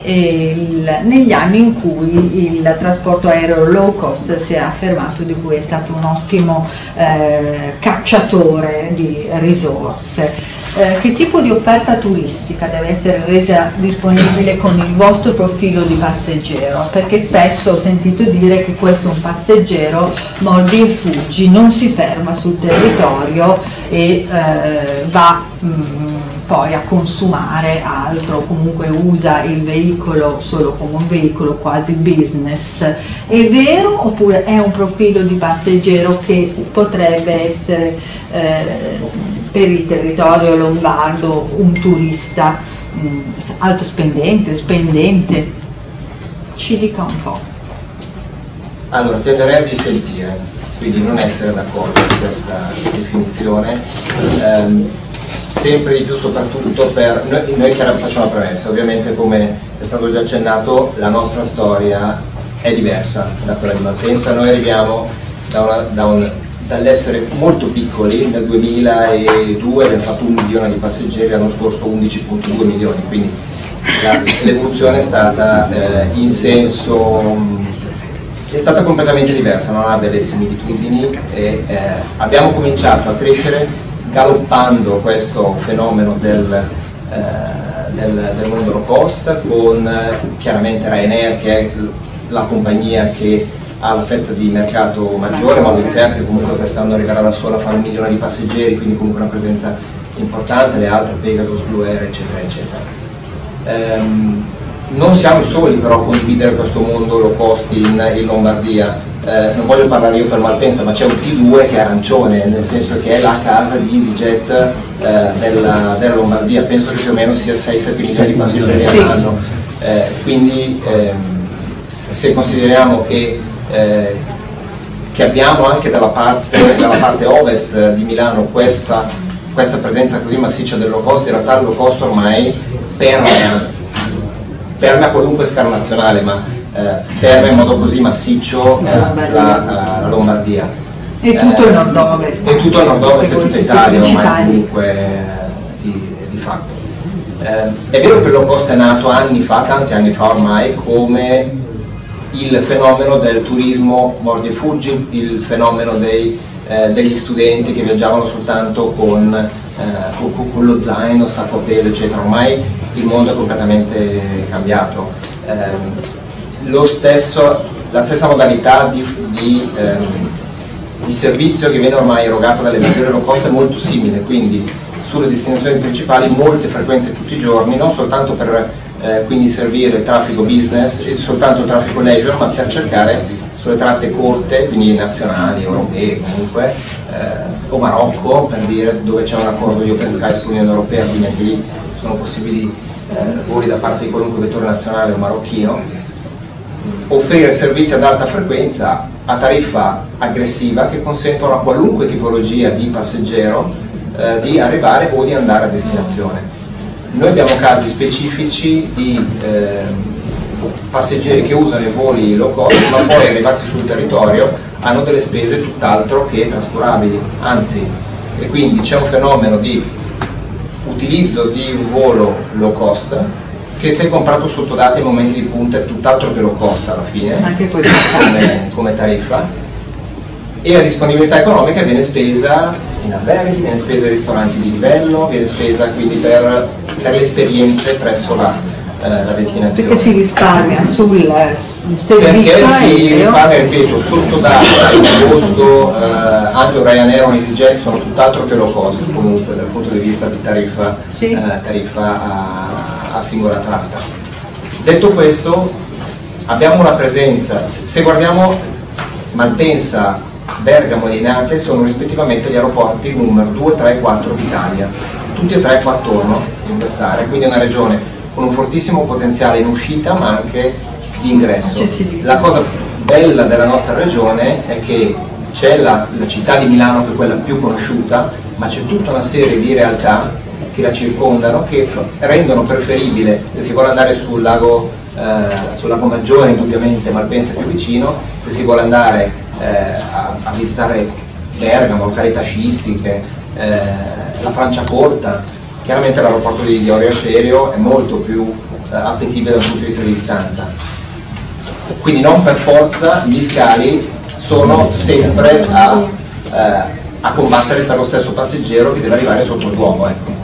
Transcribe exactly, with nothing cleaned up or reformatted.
Il, negli anni in cui il trasporto aereo low cost si è affermato, di cui è stato un ottimo eh, cacciatore di risorse. Eh, che tipo di offerta turistica deve essere resa disponibile con il vostro profilo di passeggero? Perché spesso ho sentito dire che questo è un passeggero mordi e fuggi, non si ferma sul territorio e eh, va mh, poi a consumare altro, comunque usa il veicolo solo come un veicolo quasi business. È vero oppure è un profilo di passeggero che potrebbe essere eh, per il territorio lombardo un turista mh, alto spendente, spendente? Ci dica un po'. Allora, tenderei a dissentire, quindi non essere d'accordo con questa definizione. Um, sempre di più, soprattutto per noi, noi che facciamo una premessa, ovviamente come è stato già accennato la nostra storia è diversa da quella di Malpensa. Noi arriviamo da una, da un, dall'essere molto piccoli, nel duemiladue abbiamo fatto un milione di passeggeri, l'anno scorso undici virgola due milioni, quindi l'evoluzione è stata eh, in senso è stata completamente diversa, non ha delle similitudini e eh, abbiamo cominciato a crescere galoppando questo fenomeno del, eh, del, del mondo low cost con eh, chiaramente Ryanair, che è la compagnia che ha la fetta di mercato maggiore, ma Wizz Air che comunque quest'anno arriverà da sola a fare un milione di passeggeri, quindi comunque una presenza importante, le altre Pegasus, Blue Air eccetera eccetera. Ehm, non siamo i soli però a condividere questo mondo low cost in, in Lombardia. Eh, non voglio parlare io per Malpensa, ma c'è un T due che è arancione, nel senso che è la casa di EasyJet eh, della, della Lombardia, penso che più o meno sia sei sette milioni di passeggeri all'anno, eh, quindi ehm, se consideriamo che, eh, che abbiamo anche dalla parte, dalla parte ovest di Milano questa, questa presenza così massiccia del low cost, in realtà il low cost ormai permea, permea qualunque scala nazionale, ma Eh, permea in modo così massiccio eh, la, la, la Lombardia. E tutto il nord-ovest. E tutto il nord-ovest e tutta Italia ormai comunque eh, di, di fatto. Eh, è vero che il low cost è nato anni fa, tanti anni fa ormai, come il fenomeno del turismo mordi e fuggi, il fenomeno dei, eh, degli studenti che viaggiavano soltanto con, eh, con, con lo zaino, sacco a pelo eccetera. Ormai il mondo è completamente cambiato. Eh, Lo stesso, la stessa modalità di, di, ehm, di servizio che viene ormai erogata dalle maggiori low cost è molto simile, quindi sulle destinazioni principali molte frequenze tutti i giorni, non soltanto per eh, quindi servire il traffico business e soltanto il traffico leisure, ma per cercare sulle tratte corte, quindi nazionali, europee comunque, eh, o Marocco per dire, dove c'è un accordo di Open Sky con l'Unione Europea, quindi anche lì sono possibili eh, voli da parte di qualunque vettore nazionale o marocchino. Offrire servizi ad alta frequenza a tariffa aggressiva che consentono a qualunque tipologia di passeggero eh, di arrivare o di andare a destinazione. Noi abbiamo casi specifici di eh, passeggeri che usano i voli low cost ma poi arrivati sul territorio hanno delle spese tutt'altro che trascurabili, anzi, e quindi c'è un fenomeno di utilizzo di un volo low cost che se comprato sotto dati e momenti di punta è tutt'altro che lo costa alla fine, anche come, come tariffa, e la disponibilità economica viene spesa in alberghi, viene spesa in ristoranti di livello, viene spesa quindi per, per le esperienze presso la, eh, la destinazione. Perché si risparmia sul servizio Perché si risparmia, ripeto, sotto data in agosto eh, anche un Ryanair o un EasyJet sono tutt'altro che low cost comunque dal punto di vista di tariffa, sì. eh, tariffa a a singola tratta. Detto questo, abbiamo una presenza, se guardiamo Malpensa, Bergamo e Linate sono rispettivamente gli aeroporti numero due, tre e quattro d'Italia, tutti e tre qua attorno in quest'area, quindi è una regione con un fortissimo potenziale in uscita ma anche di ingresso. La cosa bella della nostra regione è che c'è la, la città di Milano che è quella più conosciuta, ma c'è tutta una serie di realtà che la circondano, che rendono preferibile, se si vuole andare sul lago, eh, sul lago Maggiore, indubbiamente Malpensa è più vicino, se si vuole andare eh, a, a visitare Bergamo, località sciistiche, eh, la Franciacorta, chiaramente l'aeroporto di, di Orio al Serio è molto più eh, appetibile dal punto di vista di distanza. Quindi non per forza gli scali sono sempre a, eh, a combattere per lo stesso passeggero che deve arrivare sotto il Duomo, ecco.